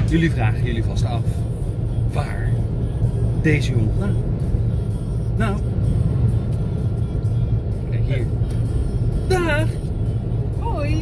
Jullie vragen jullie vast af waar deze jongen vandaan komt. Nou, kijk hier. Dag! Hoi!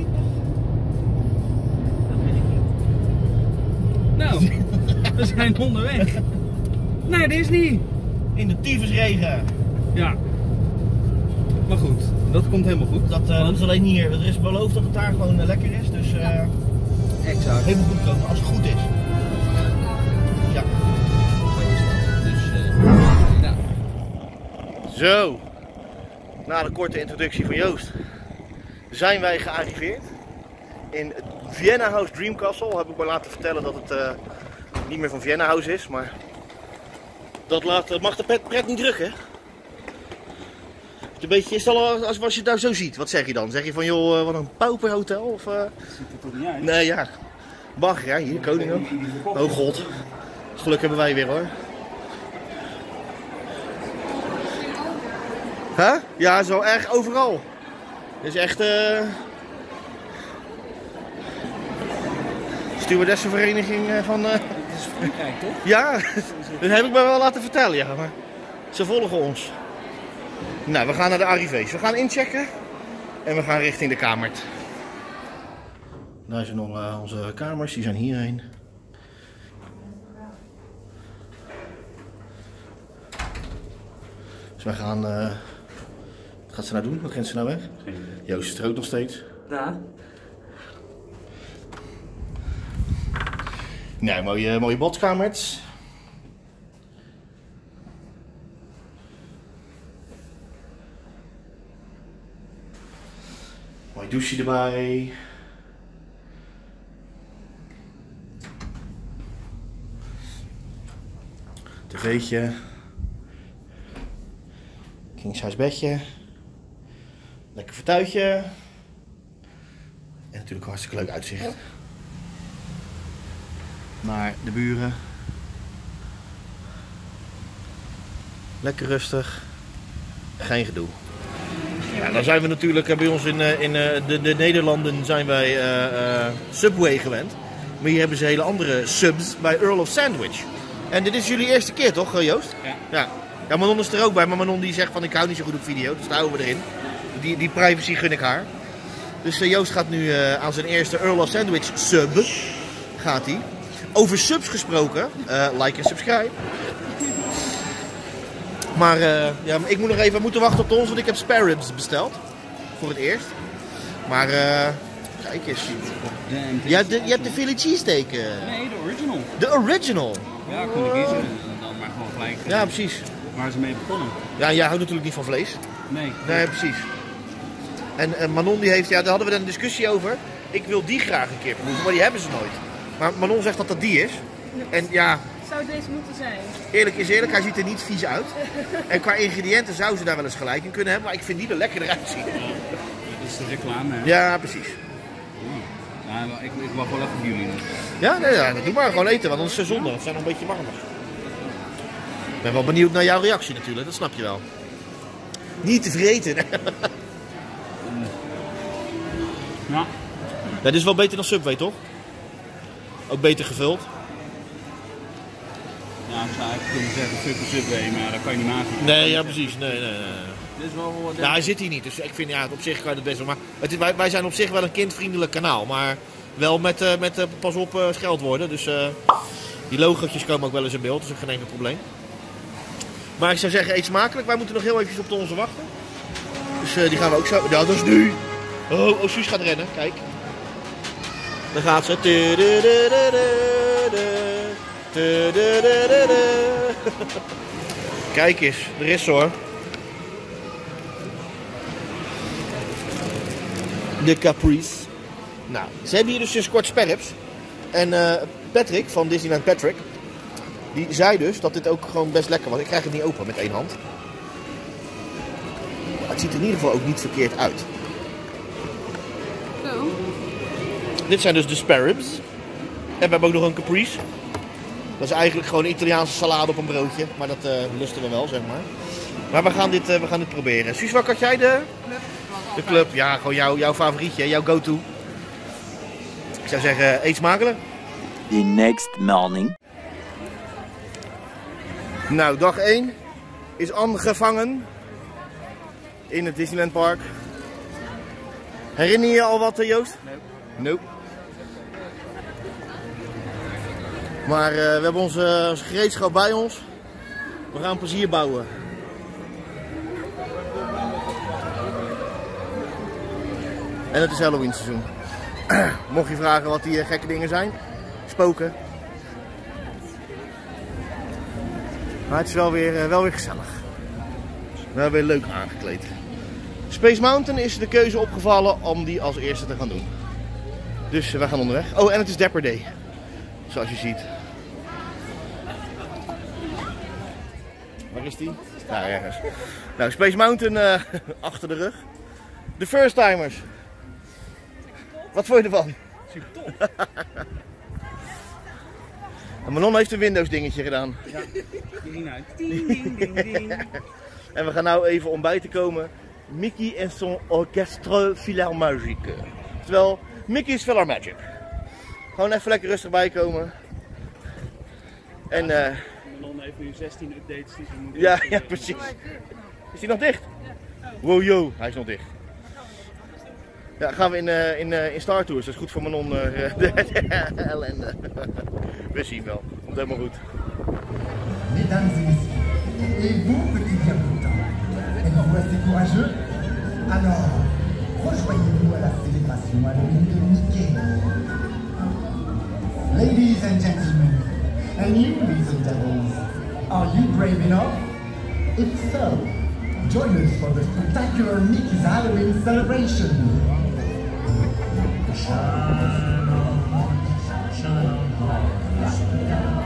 Dat ben ik niet. Nou, we zijn onderweg naar Disney. In de tyfusregen. Ja. Maar goed, dat komt helemaal goed. Dat is alleen hier. Er is beloofd dat het daar gewoon lekker is. Dus Exact. helemaal goed komen als het goed is. Ja. Zo is dat. Dus, nou. Zo. Na de korte introductie van Joost zijn wij gearriveerd in het Vienna House Dream Castle. Heb ik me laten vertellen dat het niet meer van Vienna House is, maar dat mag de pret niet drukken. Een beetje, is het al, als je het nou zo ziet, wat zeg je dan? Zeg je van joh, wat een pauperhotel? Of, Ziet er toch niet uit? Nee, ja. Bagger, ja, hier, koning ook. Oh god. Geluk hebben wij weer hoor. Huh? Ja, zo erg overal. Het is echt stewardessenvereniging van... Het is Frankrijk toch? Ja, dat heb ik me wel laten vertellen, ja. Maar ze volgen ons. Nou, we gaan naar de arrivés. We gaan inchecken en we gaan richting de kamer. Daar zijn nog onze kamers, die zijn hierheen. Dus wij gaan... wat gaat ze nou doen? Wat rent ze nou weg? Joost is er ook nog steeds. Ja. Nou, mooie badkamers. Mooi douche erbij. TV'tje. Kingsize bedje. Lekker vertuitje. En natuurlijk een hartstikke leuk uitzicht. Naar de buren. Lekker rustig. Geen gedoe. Ja, dan zijn we natuurlijk bij ons in de Nederlanden zijn wij Subway gewend. Maar hier hebben ze hele andere subs bij Earl of Sandwich. En dit is jullie eerste keer toch, Joost? Ja. Ja, Manon is er ook bij, maar Manon die zegt van ik hou niet zo goed op video, dus daar houden we erin. Die privacy gun ik haar. Dus Joost gaat nu aan zijn eerste Earl of Sandwich sub. Gaat hij. Over subs gesproken, like en subscribe. Maar ja, ik moet nog even moeten wachten op ons, want ik heb spare ribs besteld. Voor het eerst. Maar kijk eens. Je hebt de Philly cheesesteak. Nee, de original. De original? Ja, kon ik kiezen. Dan maar gewoon gelijk. Ja, precies. Waar ze mee begonnen. Ja, jij houdt natuurlijk niet van vlees. Nee. Nee, precies. En Manon die heeft, ja, daar hadden we een discussie over. Ik wil die graag een keer proeven, maar die hebben ze nooit. Maar Manon zegt dat dat die is. En ja... Zou deze moeten zijn? Eerlijk is eerlijk, hij ziet er niet vies uit. En qua ingrediënten zou ze daar wel eens gelijk in kunnen hebben, maar ik vind die er lekkerder uitzien. Dat is de reclame, hè? Ja, precies. Nou, ik wacht wel even op jullie. Ja, nee, ja, doe maar gewoon eten, want anders is het zonde. Het zijn nog een beetje warm. Ik ben wel benieuwd naar jouw reactie natuurlijk, dat snap je wel. Niet te vreten. Ja. Dit is wel beter dan Subway, toch? Ook beter gevuld. Ja, ik zou eigenlijk kunnen zeggen fuck de Subway, maar dat kan je niet maken. Nee, ja precies. Nee. Dit is wel... Nou, hij zit hier niet, dus ik vind ja, op zich kan je het best wel. Maar wij zijn op zich wel een kindvriendelijk kanaal, maar wel met pas op scheldwoorden. Dus die logootjes komen ook wel eens in beeld, dus ook geen enkel probleem. Maar ik zou zeggen, eet smakelijk. Wij moeten nog heel even op de onze wachten. Dus die gaan we ook zo... Ja, dat is nu. Oh, Suus gaat rennen, kijk. Daar gaat ze. Kijk eens, er is ze hoor. De Caprice. Nou, ze hebben hier dus sinds kort sperrips. En Patrick van Disneyland Patrick, die zei dus dat dit ook gewoon best lekker was. Ik krijg het niet open met één hand. Maar het ziet er in ieder geval ook niet verkeerd uit. Zo. Dit zijn dus de sperrips. En we hebben ook nog een Caprice. Dat is eigenlijk gewoon een Italiaanse salade op een broodje. Maar dat lusten we wel, zeg maar. Maar we gaan dit proberen. Suus, wat had jij de club? Ja, gewoon jouw favorietje, jouw go-to. Ik zou zeggen, eet smakelijk. The next morning. Nou, dag 1 is aangevangen in het Disneyland Park. Herinner je je al wat, Joost? Nope. Maar we hebben onze gereedschap bij ons. We gaan plezier bouwen. En het is Halloween seizoen. Mocht je vragen wat die gekke dingen zijn, spoken. Maar het is wel weer gezellig. We hebben weer leuk aangekleed. Space Mountain is de keuze opgevallen om die als eerste te gaan doen. Dus we gaan onderweg. Oh, en het is Dapper Day. Zoals je ziet. Waar is die? Daar ergens. Nou, Space Mountain achter de rug. De first timers. Wat vond je ervan? Super tof. En Manon heeft een Windows dingetje gedaan. Ja, die ging uit. Ding, ding, ding, ding. En we gaan nou even om bij te komen. Mickey en son orchestre philharmagique. Terwijl Mickey's Philharmagic. Gewoon even lekker rustig bijkomen. En Manon heeft nu 16 updates die ze moeten ja, precies. Is hij nog dicht? Wow, yo, hij is nog dicht. Ja, gaan we in Star Tours. Dat is goed voor Manon. De ellende. We zien wel. Komt helemaal goed. Mesdames et messieurs, et vous, petits bien-potents, êtes-vous assez courageux? Alors, rejoignez-nous à la célébration Halloween de Mickey. Ladies and gentlemen, and you, little devils, are you brave enough? If so, join us for the spectacular Mickey's Halloween celebration. Shine on, shine on.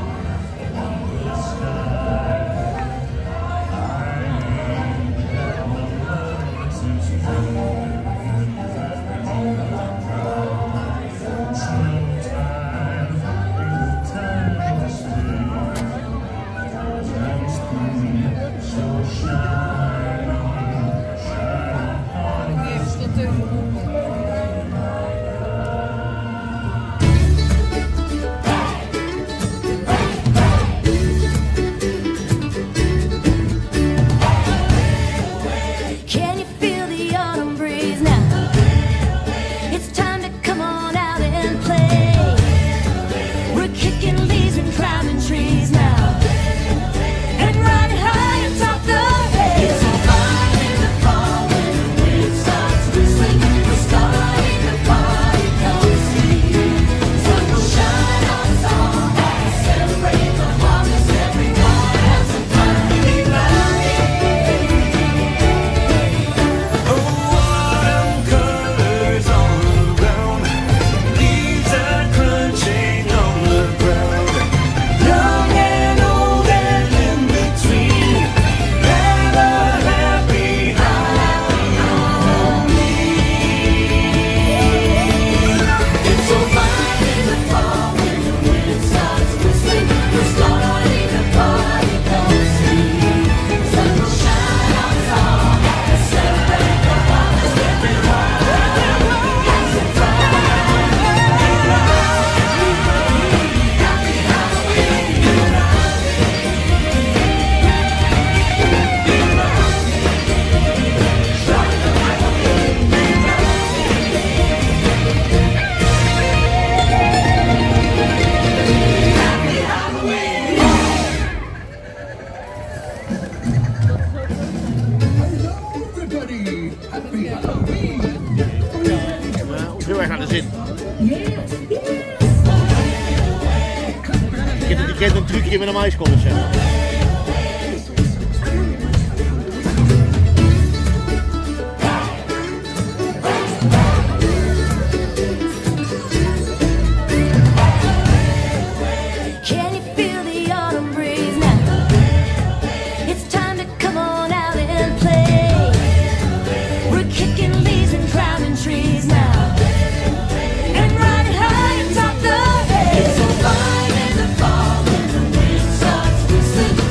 Heel erg aan de zin. Je kent een trucje met een maiskolf, zeg. It's so fine in the fall when the wind starts whistling.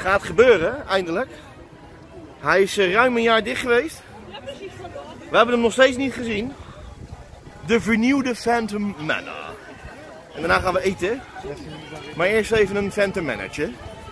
gaat gebeuren, eindelijk. Hij is ruim een jaar dicht geweest. We hebben hem nog steeds niet gezien. De vernieuwde Phantom Manor. En daarna gaan we eten. Maar eerst even een Phantom Manortje.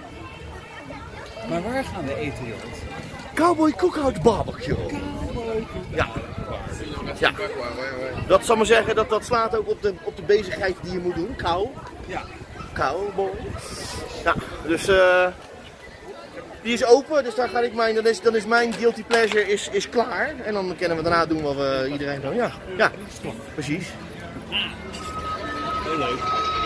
Maar waar gaan we eten, Jort? Cowboy Cookout Barbecue. Ja. Ja. Dat zal maar zeggen dat slaat ook op de bezigheid die je moet doen. Ja. Cowboy. Ja, dus die is open, dus daar ga ik dan is mijn guilty pleasure is klaar. En dan kunnen we daarna doen wat we iedereen doen. Ja, ja, precies. Heel leuk.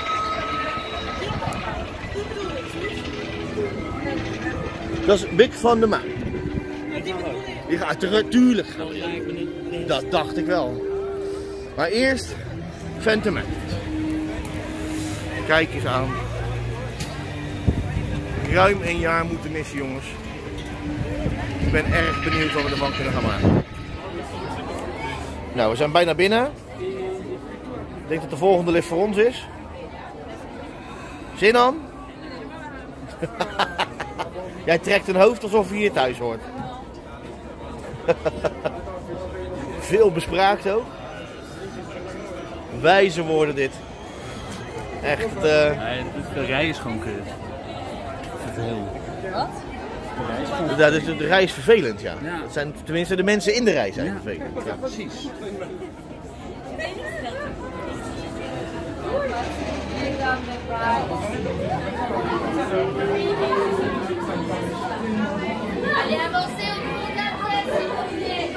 Dat is Big van de Maan. Die gaat tuurlijk. Dat dacht ik wel. Maar eerst Phantom Manor. Kijk eens aan. Ruim een jaar moeten missen, jongens. Ik ben erg benieuwd wat we ervan kunnen gaan maken. Nou, we zijn bijna binnen. Ik denk dat de volgende lift voor ons is. Zin aan? Jij trekt een hoofd alsof je hier thuis hoort. Veel bespraakt ook. Wijze woorden dit. Echt. De rij is gewoon kut. Vervelend. Wat? Ja, dus de rij is vervelend, ja. Ja. Dat zijn, tenminste, de mensen in de rij zijn vervelend. Ja. Precies. Allez, avancez au fond de la tête, s'il vous plaît.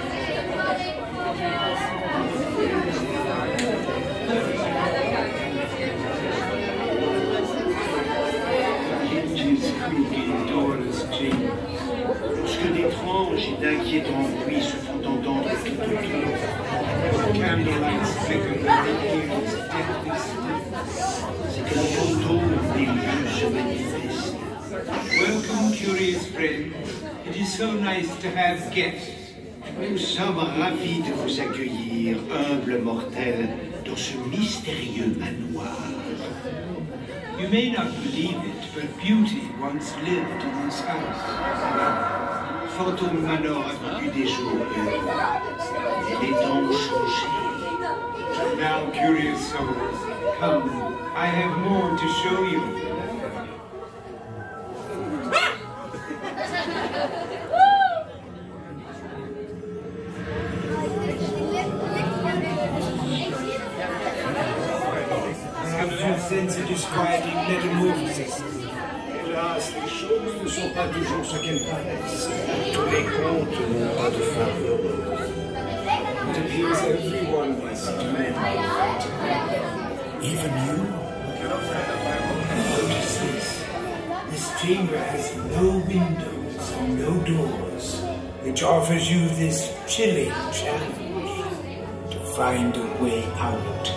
Lorsque d'étranges et d'inquiétants bruits se font entendre tout autour, candlelights flicker beneath c'est que le fantôme des lieux se manifeste. Welcome, curious friend. It is so nice to have guests. Nous sommes ravis de vous accueillir, humbles mortels, dans ce mystérieux manoir. You may not believe it, but beauty once lived in this house. Phantom Manor a connu des jours heureux. Les temps ont changé. Now, curious souls, come. I have more to show you. Sense of describing metamorphosis. Hélas, les choses ne sont pas toujours ce qu'elles paraissent. Tous les contes n'ont pas de fin heureuse. It appears everyone is mad. Even you? Notice this. This chamber has no windows and no doors, which offers you this chilling challenge to find a way out.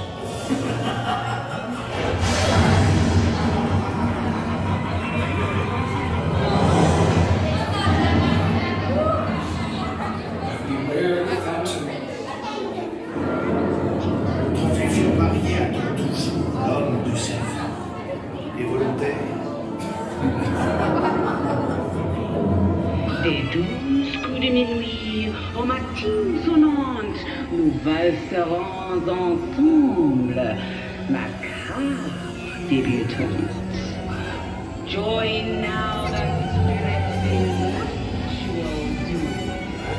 Des 12 coups de minuit, aux matines sonnantes, nous valserons ensemble, macabre débutante. Join now the spirit in nuptial doom.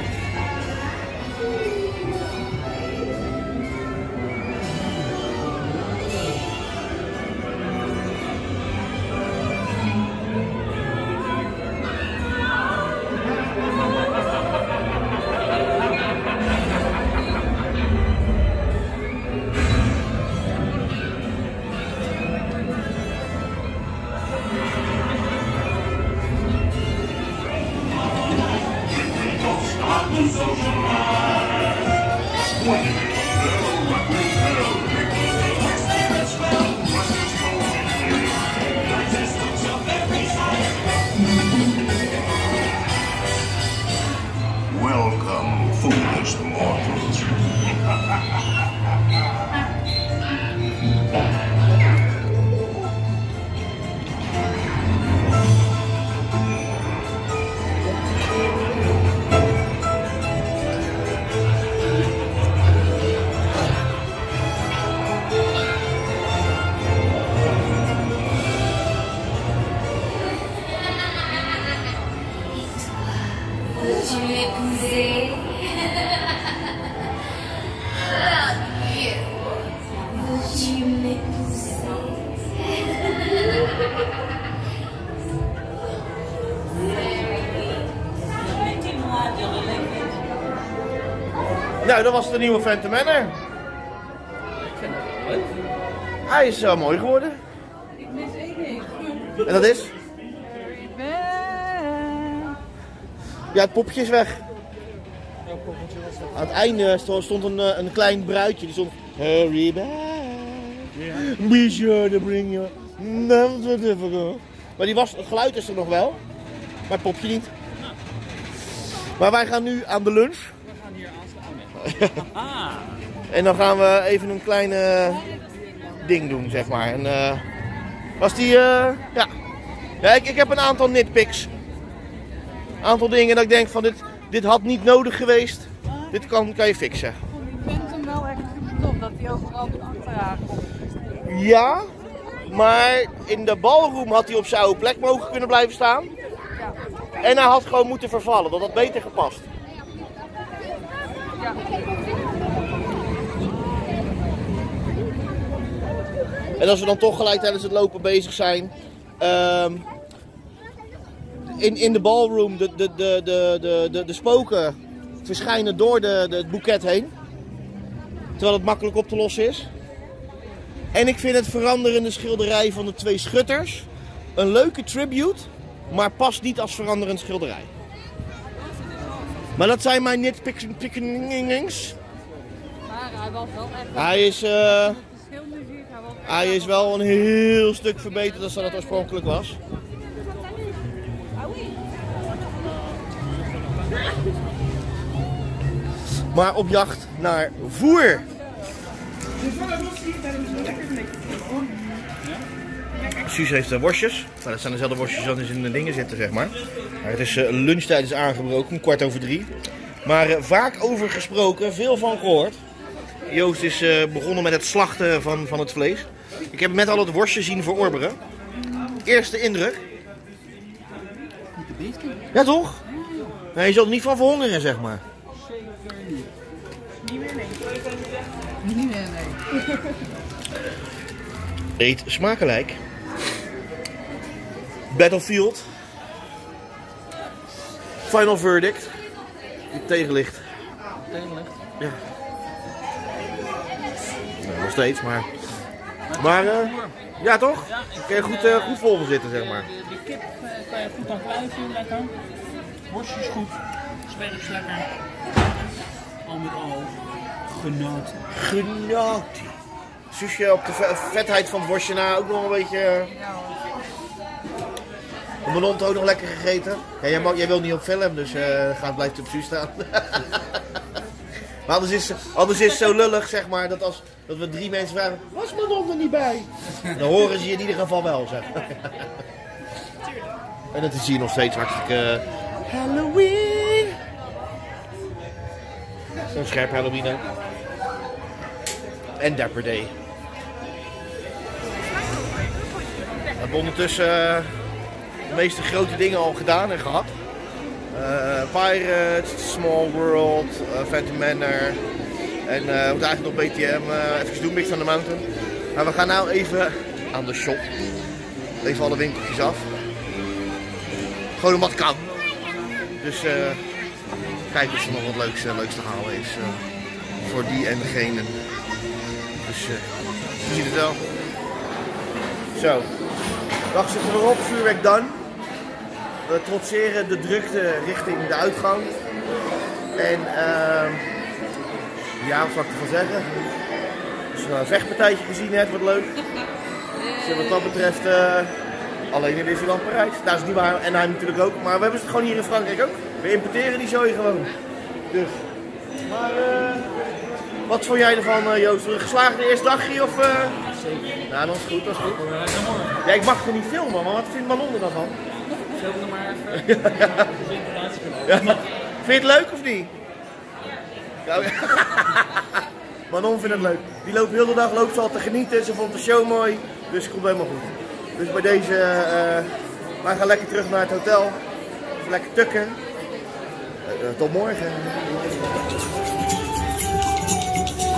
Welcome, foolish mortals. Veux-tu m'épouser? Love you. Veux-tu m'épouser? Nou, dat was de nieuwe Phantom Manor. Ik vind het wel leuk. Hij is mooi geworden. Ik mis één ding. En dat is? Ik ben... Ja, het popje is weg. Aan het einde stond een klein bruidje. Die stond... Hurry back. Be sure to bring your... Never difficult. Maar het geluid is er nog wel. Maar het popje niet. Maar wij gaan nu aan de lunch. We gaan hier aansluiten. Ah. En dan gaan we even een kleine ding doen, zeg maar. En was die... ja. Ik heb een aantal nitpicks. Een aantal dingen dat ik denk van dit had niet nodig geweest. Dit kan je fixen. Ik vind hem wel echt super tof dat hij overal achteraan komt. Ja, maar in de ballroom had hij op zijn oude plek mogen kunnen blijven staan. Ja. En hij had gewoon moeten vervallen, dat had beter gepast. Ja. En als we dan toch gelijk tijdens het lopen bezig zijn. In de ballroom, de spoken verschijnen door het boeket heen. Terwijl het makkelijk op te lossen is. En ik vind het veranderende schilderij van de twee schutters een leuke tribute, maar past niet als veranderend schilderij. Maar dat zijn mijn nitpickings. Maar hij was wel echt... Hij is, Schilmuziek, hij is wel een heel stuk verbeterd dan dat het oorspronkelijk was. Maar op jacht naar voer. Suus heeft worstjes. Nou, dat zijn dezelfde worstjes als in de dingen zitten, zeg maar. Maar het is lunchtijd is aangebroken, 2:15. Maar vaak over gesproken, veel van gehoord. Joost is begonnen met het slachten van het vlees. Ik heb net al het worstje zien verorberen. Eerste indruk. Ja toch? Nee, je zult er niet van verhongeren, zeg maar. Niet meer, nee. Eet smakelijk. Battlefield. Final Verdict. Die tegenlicht. Tegenlicht. Ja. Nou, nog steeds, maar... Maar, ja toch? Ja, Kun je goed vol van zitten, zeg maar. De kip kan je goed aan kluiven, lekker. Worstjes goed. Sperks lekker. Al met al genoten. Genoten. Suusje op de vetheid van het worstje na ook nog een beetje... De melon ook nog lekker gegeten. Ja, jij wil niet op film, dus blijft op Suus staan. Maar anders is het zo lullig, zeg maar, dat we 3 mensen vragen, was Manon er niet bij? Dan horen ze je in ieder geval wel, zeg. En dat is hier nog steeds hartstikke Halloween. Zo'n scherp Halloween ook. En Dapper Day. We hebben ondertussen de meeste grote dingen al gedaan en gehad. Pirates, Small World, Phantom Manor en we moeten eigenlijk nog BTM even doen, Big Thunder Mountain. Maar we gaan nou even aan de shop. Even alle winkeltjes af. Gewoon omdat het kan. Dus kijk of er nog wat leuks te halen is voor die en degene. Dus je ziet het wel. Zo, dag zit er weer op, vuurwerk done. We trotseren de drukte richting de uitgang. En ja, wat zal ik ervan zeggen? Dus een vechtpartijtje gezien net, wat leuk. Dus wat dat betreft alleen in Disneyland Parijs. Dat is niet waar, en hij natuurlijk ook. Maar we hebben het gewoon hier in Frankrijk ook. We importeren die zooi gewoon. Dus. Maar wat vond jij ervan, Joost? Een geslaagde eerste dagje of? Zeker. Nou, dat is goed, dat is goed. Ja, ik mag er niet filmen, maar wat vindt Manon er dan van? Film er maar even. Ja. Vind je het leuk of niet? Ja. Manon vindt het leuk. Die loopt heel de dag ze al te genieten. Ze vond de show mooi. Dus het komt helemaal goed. Dus bij deze, wij gaan lekker terug naar het hotel. Even lekker tukken. Tot morgen.